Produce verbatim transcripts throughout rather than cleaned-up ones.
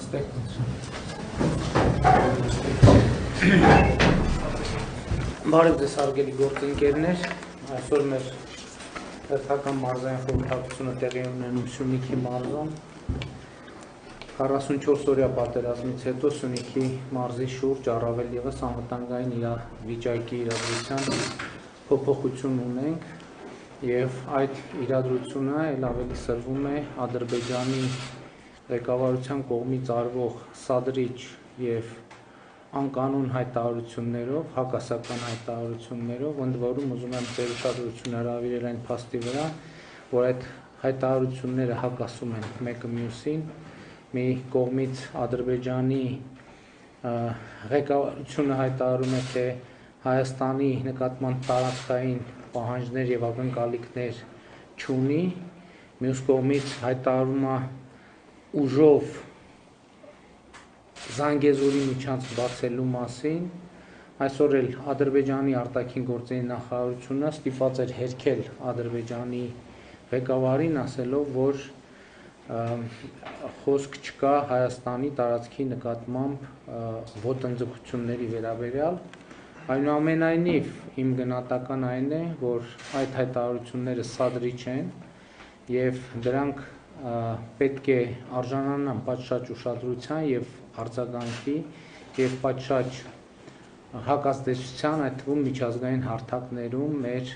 Բարև ձեզ հարգելի գործընկերներ, այսօր մեր հերթական մարզային խորհրդակցությունը տեղի ունենում Սյունիքի մարզում քառասունչորս օրյա պատերազմից հետո Սյունիքի մարզի շուրջ առավել ևս անվտանգային իրավիճակի իրադրության փոփոխություն ունենք եւ այդ իրադրությունը ել ավելի սրվում է Ադրբեջանի ղեկավարության կողմից արվող սադրիչ եւ անկանոն հայտարարություններով, հակասական հայտարարություններով, ընդ որում ուզում եմ ձեր ուշադրությունը հրավիրել այն փաստի վրա, որ այդ հայտարարությունները հակասում են մեկը մյուսին, մի կողմից Ադրբեջանի ղեկավարությունը հայտարարում է, թե Հայաստանի նկատմամբ տարածքային պահանջներ եւ ակնկալիքներ չունի, մյուս կողմից հայտարարում է ուժով Զանգեզուրի միջանցք բացելու մասին, այսօր էլ Ադրբեջանի արտաքին գործերի նախարարությունը ստիպված էր հերքել Ադրբեջանի ղեկավարին, ասելով, որ խոսք չկա Հայաստանի տարածքի նկատմամբ ոտնձգությունների վերաբերյալ, այնուամենայնիվ իմ գնահատական այն է, որ այդ հայտարարությունները սադրիչ են եւ դրանք պետք է արժանանան պատշաճ ուշադրության եւ արձագանքի եւ պատշաճ հակազդեցության, այդ թվում միջազգային հարթակներում մեր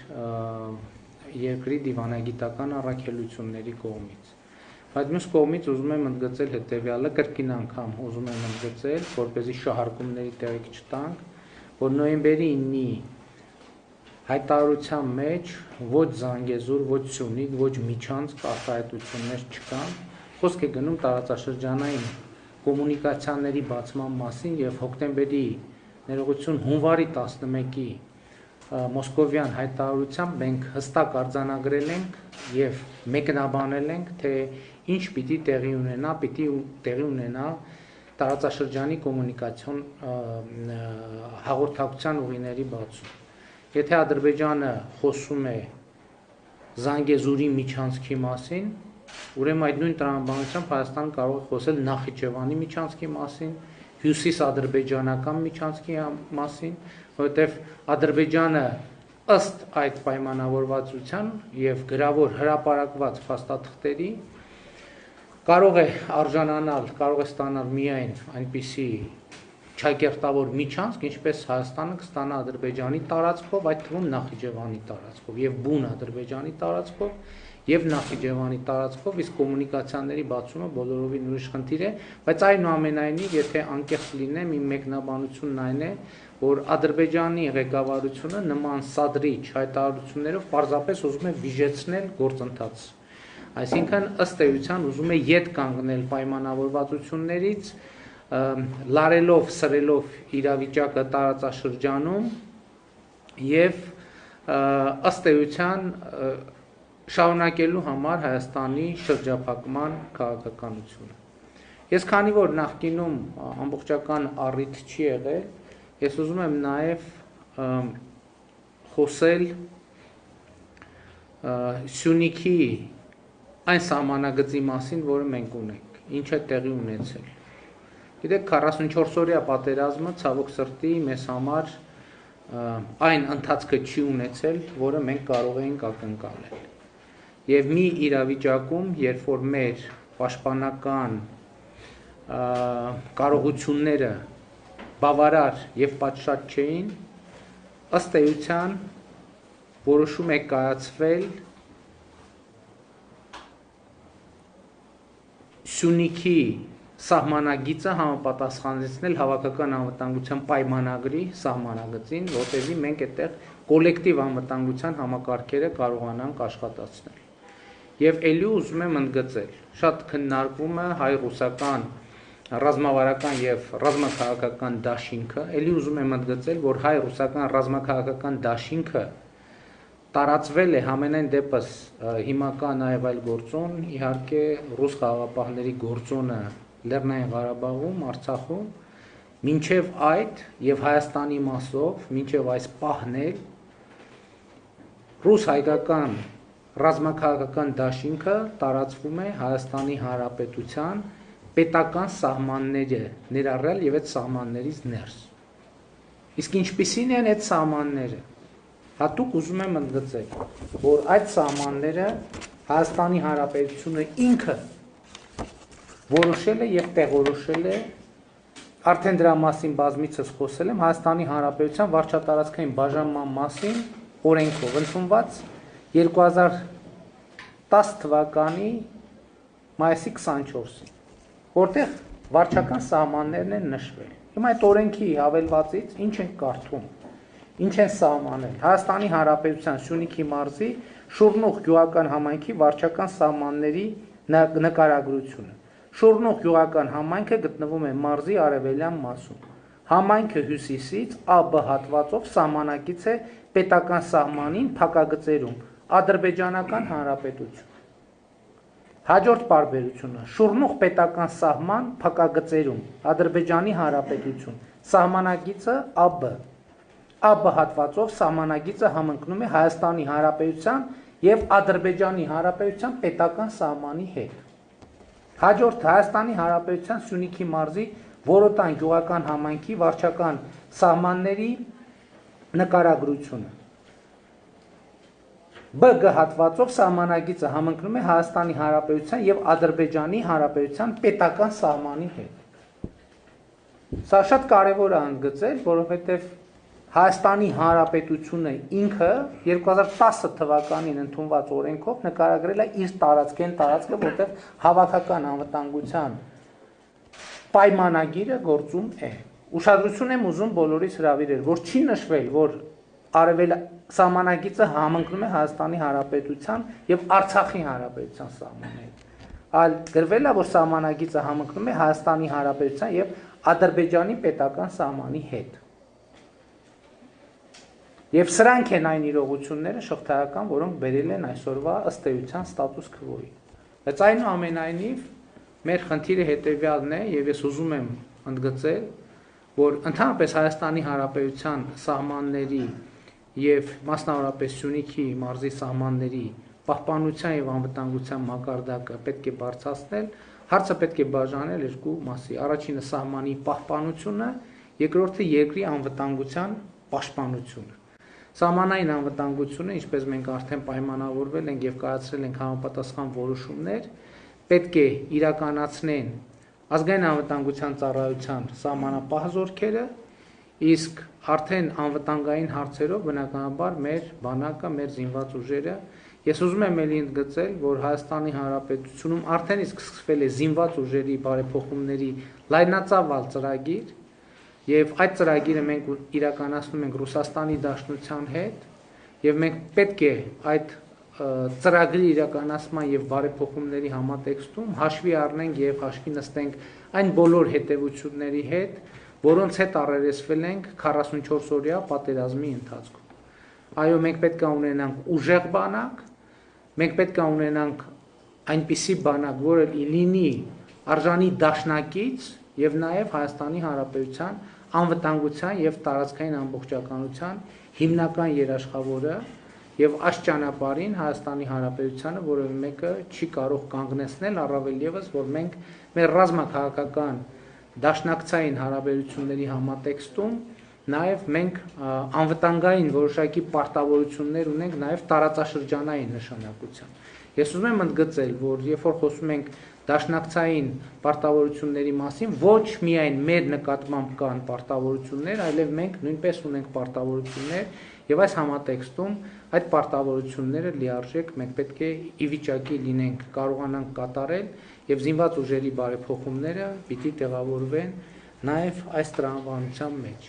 երկրի դիվանագիտական առաքելությունների կողմից։ Բայց մյուս կողմից ուզում եմ ընդգծել հետեւյալը, կրկին անգամ ուզում եմ ընդգծել, որպեսզի շահարկումների տեղիք չտանք, որ նոյեմբերի իննի հայտարարության մեջ ոչ Զանգեզուր, ոչ Սյունիք, ոչ Միջանցք արտահայտություններ չկան, խոսք է գնում տարածաշրջանային կոմունիկացիաների բացման մասին եւ հոկտեմբերի ներողություն հունվարի տասնմեկի մոսկովյան հայտարարությամբ մենք հստակ արձանագրել ենք եւ մեկնաբանել ենք, թե ինչ պիտի տեղի ունենա, պիտի տեղի ունենա տարածաշրջանի կոմունիկացիոն հաղորդակցության ուղիների բացում։ Եթե Ադրբեջանը խոսում է Զանգեզուրի միջանցքի մասին, ուրեմն այդ նույն տրամաբանությամբ Հայաստանը կարող է խոսել Նախիջևանի միջանցքի մասին, հյուսիսադրբեջանական միջանցքի մասին, որովհետև Ադրբեջանը ըստ այդ պայմանավորվածության եւ գրավոր հրապարակված փաստաթղթերի կարող է արժանանալ, կարող է ստանալ միայն այնպիսի չակերտավոր միջանցք, ինչպես Հայաստանը կստանա Ադրբեջանի տարածքով, այդ թվում Նախիջևանի տարածքով եւ բուն Ադրբեջանի տարածքով եւ Նախիջևանի տարածքով, իսկ կոմունիկացիաների բացումը բոլորովին ուրիշ խնդիր է, բայց այնուամենայնիվ, եթե անկեղծ լինեմ, իմ մեկնաբանությունն այն է, որ Ադրբեջանի ղեկավարությունը նման սադրիչ հայտարարություններով պարզապես ուզում է վիժեցնել գործընթացը։ Այսինքն ըստ էության ուզում է ետ կանգնել պայմանավորվածություններից, լարելով, սրելով իրավիճակը տարածաշրջանում եւ ըստ էության շարունակելու համար Հայաստանի շրջափակման քաղաքականությունը։ Ես քանի որ նախկինում ամբողջական առիթ չի եղել, ես ուզում եմ նաեւ խոսել Սյունիքի այն սահմանագծի մասին, որը մենք ունենք, ինչ է տեղի ունեցել։ Գիտեք, քառասունչորս օրյա պատերազմը ցավոք սրտի մեզ համար այն ընթացքը չի ունեցել, որը մենք կարող էինք ակնկալել։ Եվ մի իրավիճակում, երբ որ մեր պաշտպանական կարողությունները բավարար եւ պատշաճ չէին, ըստ էության որոշում է կայացվել Սյունիքի սահմանագիծը համապատասխանեցնել հավաքական անվտանգության պայմանագրի սահմանագծին, որտեղի մենք այդտեղ կոլեկտիվ անվտանգության համակարգերը կարողանանք աշխատացնել։ Եվ ելի ուզում եմ ընդգծել, շատ քննարկվում է հայ-ռուսական ռազմավարական եւ ռազմաքաղաքական դաշինքը, ելի ուզում եմ ընդգծել, որ հայ-ռուսական ռազմաքաղաքական դաշինքը տարածվել է համենայն դեպս հիմա կա նաեւ այլ գործոն, իհարկե ռուս խաղաղապահների գործոնը Լեռնային Ղարաբաղում, Արցախում, մինչև այդ եւ Հայաստանի մասով, մինչև այս պահն էլ ռուս-հայկական ռազմաքաղաքական դաշինքը տարածվում է Հայաստանի Հանրապետության պետական սահմանները ներառյալ եւ այդ սահմաններից ներս։ Իսկ ինչպիսին են այդ սահմանները։ Հատուկ ուզում եմ ընդգծել, որ այդ սահմանները Հայաստանի Հանրապետությունը ինքը որոշել է եւ տեղորոշել է, արդեն դրա մասին բազմիցս խոսել եմ, Հայաստանի Հանրապետության վարչատարածքային բաժանման մասին օրենքով ընդունված երկու հազար տասը թվականի մայիսի քսանչորսին, որտեղ վարչական սահմաններն են նշվել։ Հիմա այդ օրենքի հավելվածից ինչ ենք կարդում, ինչ են սահմանել։ Հայաստանի Հանրապետության Սյունիքի մարզի Շուռնուղ գյուղական համայնքի վարչական սահմանների նկարագրությունը։ Շուռնուղ գյուղական համայնքը գտնվում է մարզի արևելյան մասում։ Համայնքը հյուսիսից Ա Բ հատվածով սահմանակից է պետական սահմանին փակագծերում Ադրբեջանական Հանրապետություն։ Հաջորդ պարբերությունը Շուռնուղ պետական սահման փակագծերում Ադրբեջանի Հանրապետություն։ Սահմանակիցը Ա Բ։ Ա Բ հատվածով սահմանագիծը համընկնում է Հայաստանի Հանրապետության եւ Ադրբեջանի Հանրապետության պետական սահմանի հետ։ Հաջորդ Հայաստանի Հանրապետության Սյունիքի մարզի Որոտան գյուղական համայնքի վարչական սահմանների նկարագրությունը։ Բ Գ հատվածով սահմանագիծը համընկնում է Հայաստանի Հանրապետության եւ Ադրբեջանի Հանրապետության պետական սահմանի հետ։ Սա շատ կարևոր է ընդգծել, որովհետեւ Հայաստանի Հանրապետությունը ինքը երկու հազար տասը թվականին ընդունված օրենքով նկարագրել է իր տարածքեն տարածքը, որտեղ հավաքական անվտանգության պայմանագիրը գործում է։ Ուշադրություն եմ ուզում բոլորիս հրավիրել, որ չի նշվել, որ արևել սահմանագիծը համընկնում է Հայաստանի Հանրապետության եւ Արցախի Հանրապետության սահմաններին։ Այլ գրվել է, որ սահմանագիծը համընկնում է Հայաստանի Հանրապետության եւ Ադրբեջանի պետական սահմանի հետ։ Եվ սրանք են այն իրողությունները շղթայական, որոնք բերել են այսօրվա ըստ էության ստատուս քվոյի։ Բայց այնուամենայնիվ մեր խնդիրը հետեւյալն է, եւ ես ուզում եմ ընդգծել, որ ընդհանրապես Հայաստանի Հանրապետության սահմանների եւ մասնավորապես Սյունիքի մարզի սահմանների պահպանության եւ անվտանգության մակարդակը պետք է բարձրացնել, հարցը պետք է բաժանել երկու մասի։ Առաջինը սահմանի պահպանությունը, երկրորդը երկրի անվտանգության պաշտպանությունը։ Սահմանային անվտանգությունը, ինչպես մենք արդեն պայմանավորվել ենք եւ կայացրել ենք համապատասխան որոշումներ, պետք է իրականացնեն ազգային անվտանգության ծառայության սահմանապահ զորքերը, իսկ արդեն անվտանգային հարցերով բնականաբար մեր բանակը, մեր զինված ուժերը։ Ես ուզում եմ ելի ընդգծել, որ Հայաստանի Հանրապետությունում արդեն իսկ սկսվել է զինված ուժերի բարեփոխումների լայնածավալ ծրագիր, եւ այդ ծրագիրը մենք իրականացնում ենք Ռուսաստանի Դաշնության հետ, եւ մենք պետք է այդ ծրագրի իրականացման եւ բարեփոխումների համատեքստում հաշվի առնենք եւ հաշվի նստենք այն բոլոր հետեւությունների հետ, որոնց հետ առերեսվել ենք քառասունչորս օրյա պատերազմի ընթացքում։ Այո, մենք պետք է ունենանք ուժեղ բանակ, մենք պետք է ունենանք այնպիսի բանակ, որը լինի արժանի դաշնակից եւ նաեւ Հայաստանի Հանրապետության անվտանգության եւ տարածքային ամբողջականության հիմնական երաշխավորը եւ այս ճանապարհին Հայաստանի Հանրապետությանը որևէ մեկը չի կարող կանգնեցնել, առավել եւս, որ մենք մեր ռազմաքաղաքական դաշնակցային հարաբերությունների համատեքստում նաեւ մենք անվտանգային որոշակի պարտավորություններ ունենք նաեւ տարածաշրջանային նշանակության։ Ես ուզում եմ ընդգծել, որ երբ որ խոսում ենք դաշնակցային պարտավորությունների մասին, ոչ միայն մեր նկատմամբ կան պարտավորություններ, այլև մենք նույնպես ունենք պարտավորություններ եւ այս համատեքստում այդ պարտավորությունները լիարժեք մենք պետք է ի վիճակի լինենք կարողանանք կատարել եւ զինված ուժերի բարեփոխումները պիտի տեղավորվեն նաեւ այս տրամաբանության մեջ։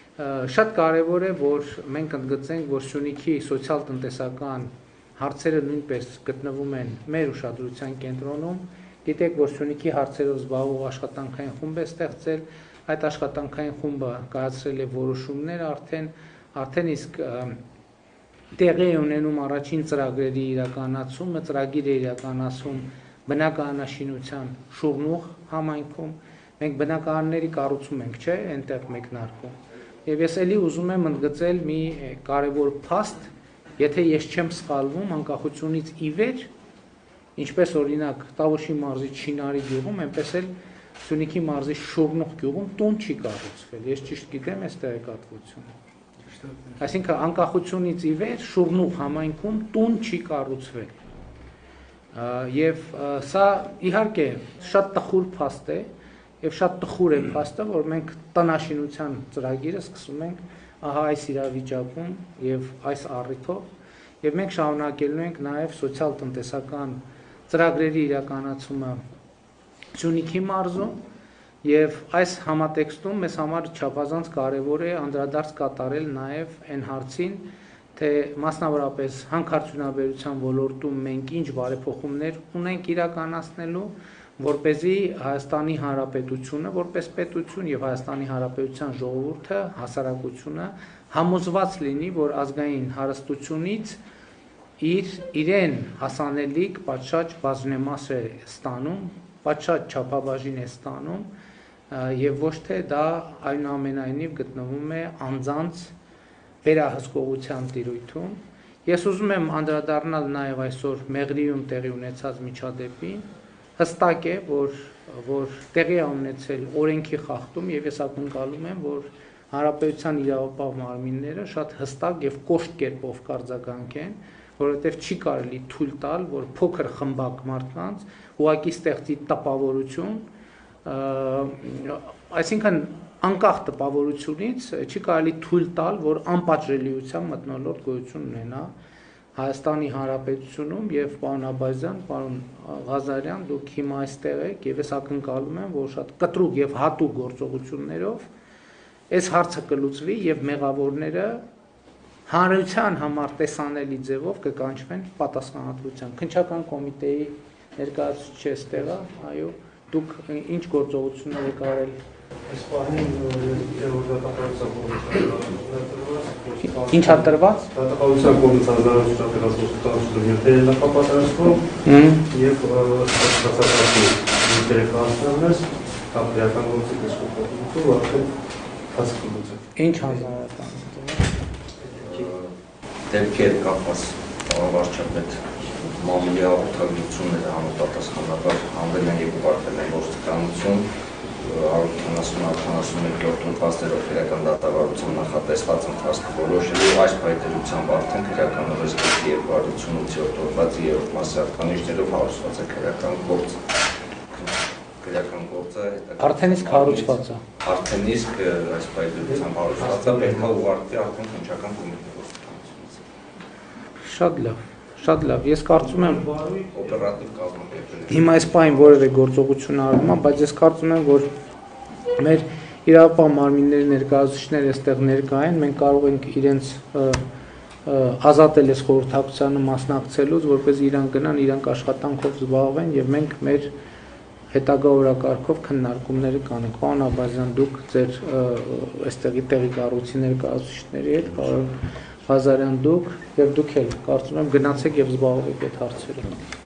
Շատ կարեւոր է, որ մենք ընդգծենք, որ Սյունիքի սոցիալ-տնտեսական հարցերը նույնպես գտնվում են մեր ուշադրության կենտրոնում։ Գիտեք, որ Սյունիքի հարցերով զբաղվող աշխատանքային խումբ է ստեղծել, այդ աշխատանքային խումբը կայացրել է որոշումներ արդեն, արդեն իսկ տեղի է ունենում առաջին ծրագրերի իրականացումը, ծրագիր է իրականացում բնակարանաշինության Շուռնուղ համայնքում, մենք բնակարանների կառուցում ենք, չէ, այնտեղ մեկնարկում։ Եվ ես էլի ուզում եմ ընդգծել մի կարևոր փաստ, եթե ես չեմ սխալվում, անկախությունից ի վեր, ինչպես օրինակ Տավուշի մարզի Չինարի գյուղում, այնպես էլ Սյունիքի մարզի Շորնուղ գյուղում տուն չի կառուցվել։ Ես ճիշտ գիտեմ այս տեղեկատվությունը։ Այսինքն անկախությունից ի վեր Շորնուղ համայնքում տուն չի կառուցվել։ Եվ սա իհարկե շատ տխուր փաստ է, եւ շատ տխուր է փաստը, որ մենք տնաշինության ծրագիրը սկսում ենք ահա այս իրավիճակում եւ այս առիթով, եւ մենք շարունակելու ենք նաեւ սոցիալ-տնտեսական ծրագրերի իրականացումը Սյունիքի մարզում եւ այս համատեքստում մեզ համար չափազանց կարեւոր է անդրադարձ կատարել նաեւ այն հարցին, թե մասնավորապես հանքարդյունաբերության ոլորտում մենք ինչ բարեփոխումներ ունենք իրականացնելու, որպեսզի Հայաստանի Հանրապետությունը որպես պետություն եւ Հայաստանի Հանրապետության ժողովուրդը, հասարակությունը համոզված լինի, որ ազգային հարստությունից իր իրեն հասանելիք պատշաճ բաժնեմաս է ստանում, պատշաճ չափաբաժին է ստանում եւ ոչ թե դա այնուամենայնիվ գտնվում է անձանց վերահսկողության տիրույթում։ Ես ուզում եմ անդրադառնալ նաեւ այսօր Մեղրիում տեղի ունեցած միջադեպին։ Հստակ է, որ որ տեղի է ունեցել օրենքի խախտում եւ ես ակնկալում եմ, որ հանրապետության իրավապահ մարմինները շատ հստակ եւ կոշտ կերպով կարձագանքեն, որովհետեւ չի կարելի թույլ տալ, որ փոքր խմբակ մարդկանց ուղակի ստեղծի տպավորություն, այսինքն անկախ տպավորությունից չի կարելի թույլ տալ, որ անպատժելիության մթնոլորտ գոյություն ունենա Հայաստանի Հանրապետությունում եւ պարոն Աբազյան, պարոն Ղազարյան, դուք հիմա այստեղ եք եւ ես ակնկալում եմ, որ շատ կտրուկ եւ հատուկ գործողություններով այս հարցը կլուծվի եւ մեղավորները հանրության համար տեսանելի ձևով կկանչվեն պատասխանատվության։ Քննչական կոմիտեի ներկայացուցիչ է այստեղ, այո, դուք ինչ գործողություններ եք արել։ Այս պահին Ինչ է տրված։ Դատախազության կողմից հանրահավաքական կոնսուլտացիաների նախապատրաստում եւ ստացածի ինտերեսանտներս կապիտալական գործի դեսկոտում արդեն հասկացում։ Ինչ հանրահավաքական դեպքեր կապված վարչապետ մամուլի հաղորդագրությունները համապատասխանաբար հանվել են երկու պարտերների գործիքանություն քառասունմեկ փաստերով քրեական դատավարության նախատեսված ընթացքը որոշելու այս պայմանությամբ արդեն քրեականորեն երկու հազար ութսունութ օրվացի երրորդ մասի հատկանիշներով հարուցված է քրեական գործ քրեական գործը արդեն իսկ հարուցված է արդեն իսկ այս պայմանությամբ հարուցված է պետք է ուղղարկվի արդեն քննչական կոմիտեի գործիքանությունից շատ լավ Շատ լավ, ես կարծում եմ օպերատիվ կազմակերպել հիմա այս պահին որևէ գործողություն արվում է, բայց ես կարծում եմ, որ մեր իրավապահ մարմինների ներկայացուցիչները այստեղ ներկա են, մենք կարող ենք իրենց ազատել այս խորհրդակցությանը մասնակցելուց, որպեսզի իրանք գնան, իրանք աշխատանքով զբաղվեն եւ մենք մեր հետագա օրակարգով քննարկումները կանենք։ Պարոն Աբազյան, դուք ձեր այստեղի տեղի կառույցի ներկայացուցիչների հետ, պարոն Ղազարյան դուք եւ դուք էլ կարծում եմ գնացեք եւ զբաղվեք այդ հարցերով։